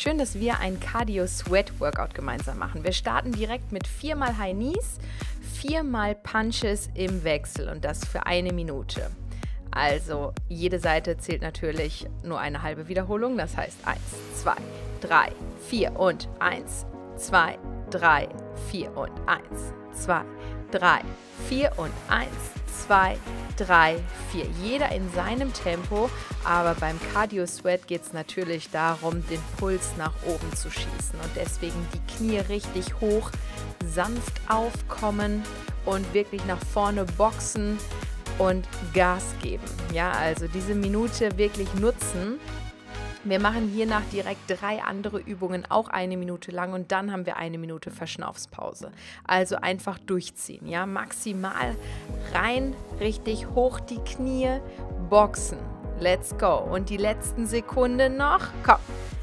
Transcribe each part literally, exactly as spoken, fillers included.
Schön, dass wir ein Cardio-Sweat-Workout gemeinsam machen. Wir starten direkt mit viermal High Knees, viermal Punches im Wechsel und das für eine Minute. Also jede Seite zählt natürlich nur eine halbe Wiederholung, das heißt eins, zwei, drei, vier und eins, zwei, drei, vier und eins, zwei, drei, vier und eins, zwei, drei, vier. Jeder in seinem Tempo, aber beim Cardio-Sweat geht es natürlich darum, den Puls nach oben zu schießen und deswegen die Knie richtig hoch, sanft aufkommen und wirklich nach vorne boxen und Gas geben. Ja, also diese Minute wirklich nutzen. Wir machen hiernach direkt drei andere Übungen, auch eine Minute lang und dann haben wir eine Minute Verschnaufspause. Also einfach durchziehen, ja, maximal rein, richtig hoch die Knie, boxen. Let's go. Und die letzten Sekunden noch, komm.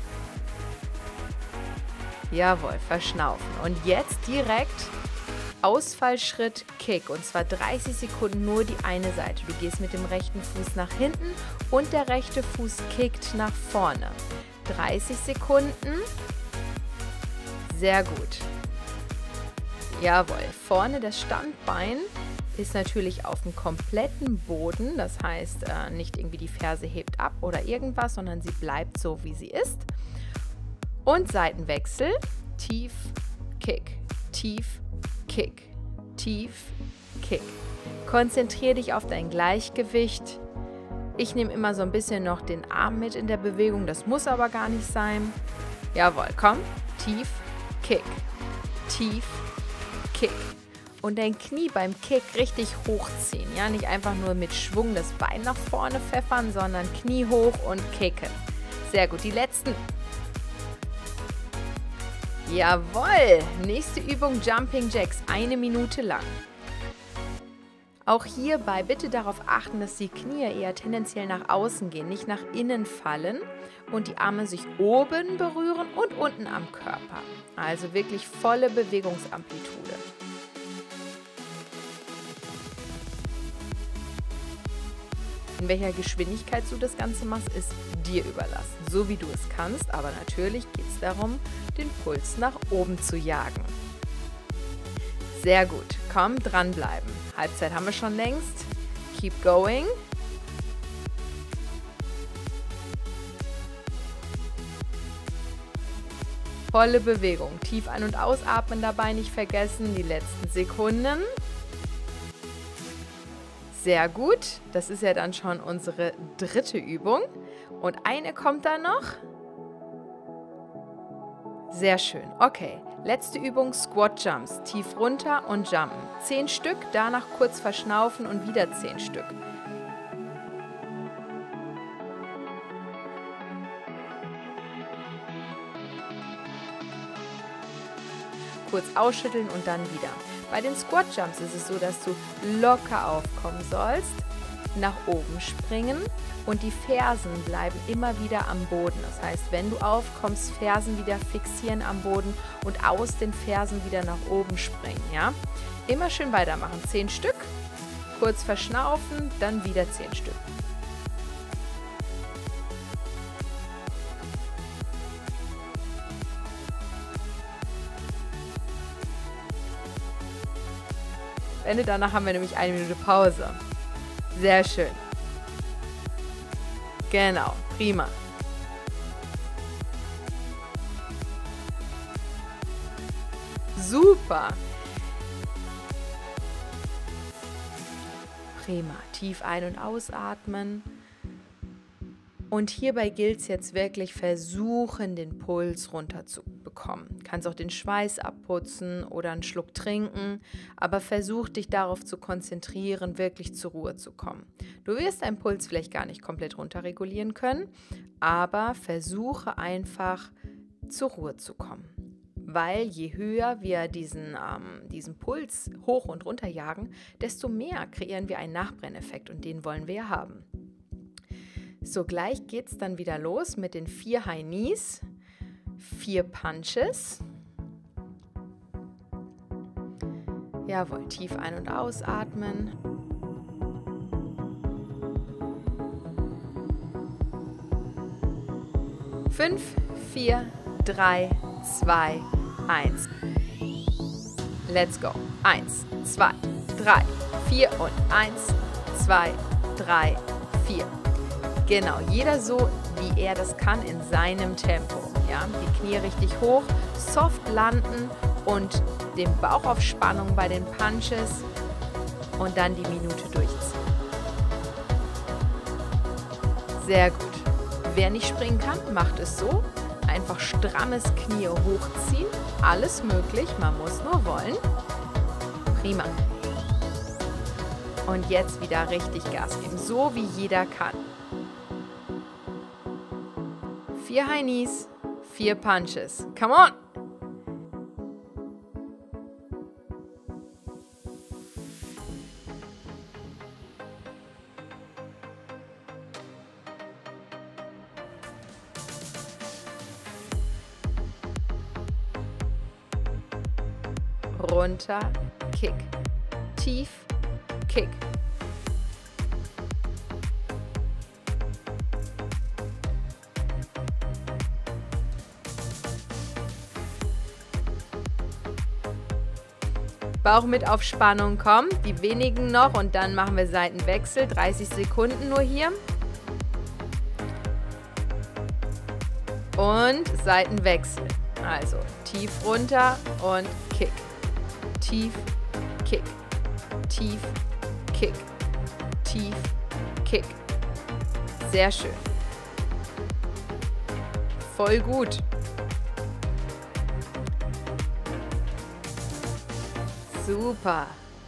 Jawohl, verschnaufen. Und jetzt direkt Ausfallschritt, Kick und zwar dreißig Sekunden nur die eine Seite. Du gehst mit dem rechten Fuß nach hinten und der rechte Fuß kickt nach vorne. dreißig Sekunden. Sehr gut. Jawohl. Vorne das Standbein ist natürlich auf dem kompletten Boden. Das heißt, äh, nicht irgendwie die Ferse hebt ab oder irgendwas, sondern sie bleibt so, wie sie ist. Und Seitenwechsel. Tief, Kick, tief, Kick, tief, Kick. Konzentriere dich auf dein Gleichgewicht. Ich nehme immer so ein bisschen noch den Arm mit in der Bewegung, das muss aber gar nicht sein. Jawohl, komm, tief, Kick, tief, Kick. Und dein Knie beim Kick richtig hochziehen, ja, nicht einfach nur mit Schwung das Bein nach vorne pfeffern, sondern Knie hoch und kicken. Sehr gut, die letzten. Jawohl! Nächste Übung Jumping Jacks, eine Minute lang. Auch hierbei bitte darauf achten, dass die Knie eher tendenziell nach außen gehen, nicht nach innen fallen und die Arme sich oben berühren und unten am Körper. Also wirklich volle Bewegungsamplitude. In welcher Geschwindigkeit du das Ganze machst, ist dir überlassen, so wie du es kannst, aber natürlich geht es darum, den Puls nach oben zu jagen. Sehr gut, komm, dranbleiben. Halbzeit haben wir schon längst. Keep going. Volle Bewegung, tief ein- und ausatmen dabei nicht vergessen, die letzten Sekunden. Sehr gut, das ist ja dann schon unsere dritte Übung. Und eine kommt dann noch. Sehr schön, okay. Letzte Übung, Squat Jumps. Tief runter und jumpen. Zehn Stück, danach kurz verschnaufen und wieder zehn Stück. Kurz ausschütteln und dann wieder. Bei den Squat Jumps ist es so, dass du locker aufkommen sollst, nach oben springen und die Fersen bleiben immer wieder am Boden. Das heißt, wenn du aufkommst, Fersen wieder fixieren am Boden und aus den Fersen wieder nach oben springen. Ja? Immer schön weitermachen. Zehn Stück, kurz verschnaufen, dann wieder zehn Stück. Ende danach haben wir nämlich eine Minute Pause. Sehr schön. Genau, prima. Super. Prima. Tief ein- und ausatmen. Und hierbei gilt es jetzt wirklich, versuchen, den Puls runterzubekommen. Du kannst auch den Schweiß abputzen oder einen Schluck trinken, aber versuch dich darauf zu konzentrieren, wirklich zur Ruhe zu kommen. Du wirst deinen Puls vielleicht gar nicht komplett runterregulieren können, aber versuche einfach zur Ruhe zu kommen. Weil je höher wir diesen, ähm, diesen Puls hoch und runter jagen, desto mehr kreieren wir einen Nachbrenneffekt und den wollen wir ja haben. So, gleich geht es dann wieder los mit den vier High Knees, vier Punches. Jawohl, tief ein- und ausatmen. Fünf, vier, drei, zwei, eins. Let's go. eins, zwei, drei, vier und eins, zwei, drei, vier. Genau, jeder so, wie er das kann in seinem Tempo. Ja, die Knie richtig hoch, soft landen und den Bauch auf Spannung bei den Punches und dann die Minute durchziehen. Sehr gut. Wer nicht springen kann, macht es so. Einfach strammes Knie hochziehen. Alles möglich, man muss nur wollen. Prima. Und jetzt wieder richtig Gas geben, so wie jeder kann. Vier High Knees, vier Punches. Come on! Runter, Kick, tief, Kick. Bauch mit auf Spannung, komm, die wenigen noch und dann machen wir Seitenwechsel, dreißig Sekunden nur hier. Und Seitenwechsel, also tief runter und Kick. Tief, Kick, tief, Kick, tief, Kick. Sehr schön. Voll gut. Super.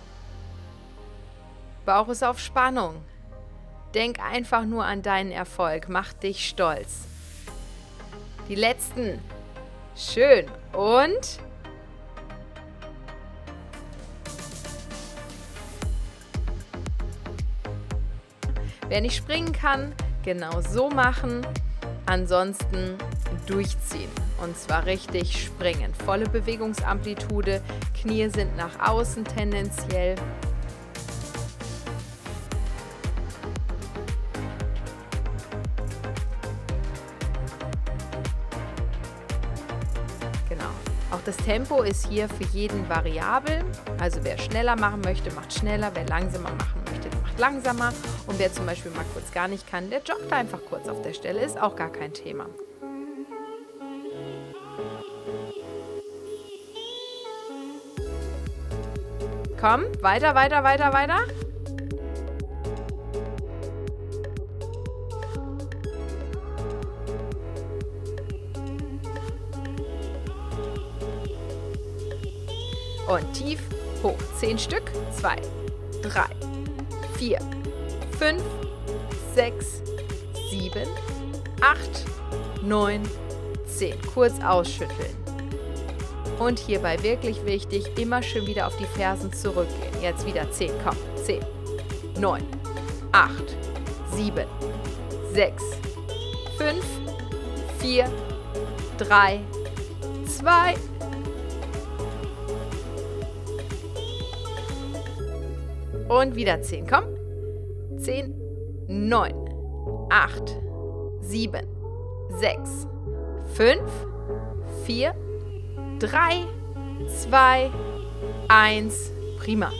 Bauch ist auf Spannung. Denk einfach nur an deinen Erfolg. Mach dich stolz. Die letzten. Schön. Und... Wer nicht springen kann, genau so machen. Ansonsten durchziehen. Und zwar richtig springen. Volle Bewegungsamplitude. Knie sind nach außen tendenziell. Genau. Auch das Tempo ist hier für jeden variabel. Also wer schneller machen möchte, macht schneller. Wer langsamer machen möchte, macht langsamer. Und wer zum Beispiel mal kurz gar nicht kann, der joggt einfach kurz auf der Stelle. Ist auch gar kein Thema. Komm, weiter, weiter, weiter, weiter. Und tief, hoch. Zehn Stück. Zwei, drei, vier, fünf, sechs, sieben, acht, neun, zehn. Kurz ausschütteln. Und hierbei wirklich wichtig, immer schön wieder auf die Fersen zurückgehen. Jetzt wieder zehn, komm. zehn, neun, acht, sieben, sechs, fünf, vier, drei, zwei, und wieder zehn, komm. zehn, neun, acht, sieben, sechs, fünf, vier, drei, zwei, eins. Prima.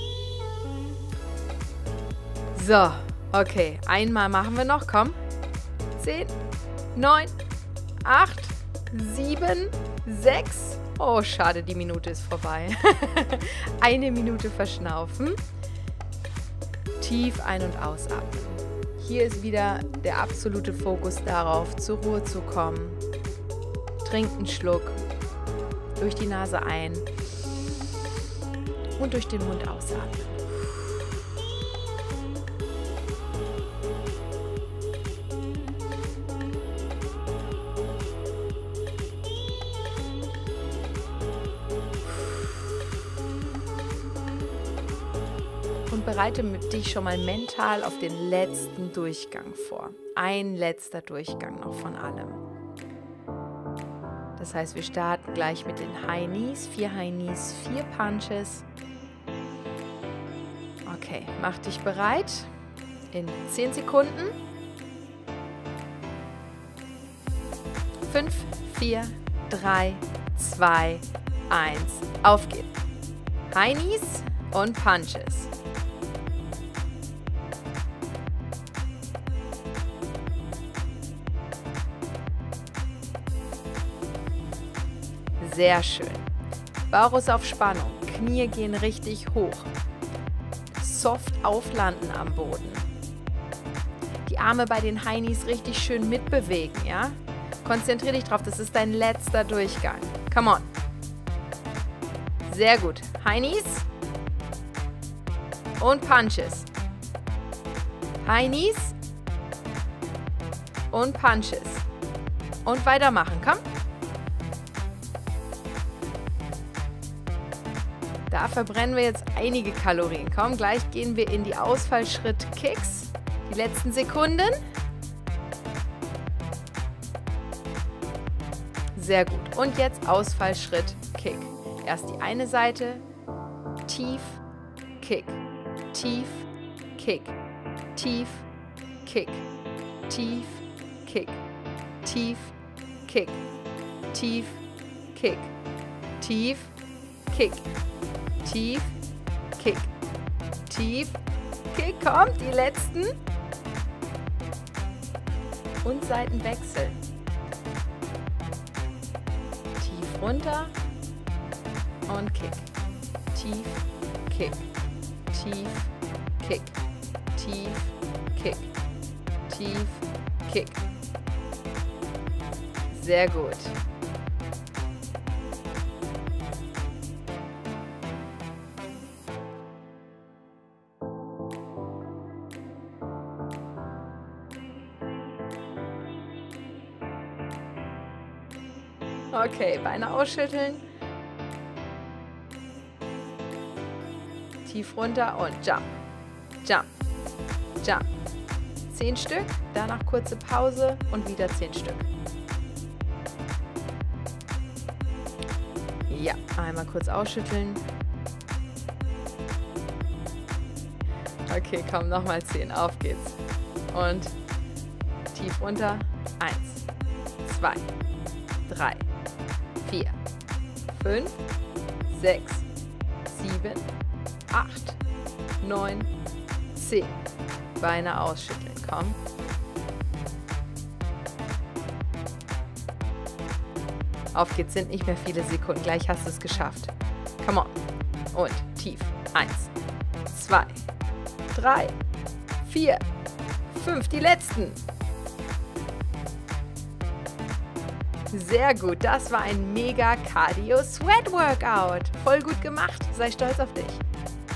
So, okay. Einmal machen wir noch, komm. zehn, neun, acht, sieben, sechs. Oh, schade, die Minute ist vorbei. Eine Minute verschnaufen. Tief ein- und ausatmen. Hier ist wieder der absolute Fokus darauf, zur Ruhe zu kommen. Trink einen Schluck. Durch die Nase ein und durch den Mund ausatmen. Und bereite dich schon mal mental auf den letzten Durchgang vor. Ein letzter Durchgang noch von allem. Das heißt, wir starten gleich mit den High Knees. Vier High Knees, vier Punches. Okay, mach dich bereit. In zehn Sekunden. fünf, vier, drei, zwei, eins. Auf geht's. High Knees und Punches. Sehr schön. Bauch ist auf Spannung. Knie gehen richtig hoch. Soft auflanden am Boden. Die Arme bei den High Knees richtig schön mitbewegen, ja? Konzentriere dich drauf, das ist dein letzter Durchgang. Come on. Sehr gut. High Knees und Punches. High Knees und Punches. Und weitermachen, komm. Da verbrennen wir jetzt einige Kalorien. Komm, gleich gehen wir in die Ausfallschritt-Kicks. Die letzten Sekunden. Sehr gut. Und jetzt Ausfallschritt-Kick. Erst die eine Seite. Tief, Kick. Tief, Kick. Tief, Kick. Tief, Kick. Tief, Kick. Tief, Kick. Tief, Kick. Tief, Kick. Tief, Kick. Kommt, die letzten. Und Seitenwechsel. Tief runter und Kick. Tief, Kick. Tief, Kick. Tief, Kick. Tief, Kick. Sehr gut. Okay, Beine ausschütteln. Tief runter und Jump, Jump, Jump. Zehn Stück, danach kurze Pause und wieder zehn Stück. Ja, einmal kurz ausschütteln. Okay, komm, nochmal zehn. Auf geht's. Und tief runter. Eins, zwei, drei, vier, fünf, sechs, sieben, acht, neun, zehn. Beine ausschütteln, komm. Auf geht's, sind nicht mehr viele Sekunden. Gleich hast du es geschafft. Come on. Und tief. Eins, zwei, drei, vier, fünf. Die letzten. Sehr gut. Das war ein mega Cardio-Sweat-Workout. Voll gut gemacht. Sei stolz auf dich.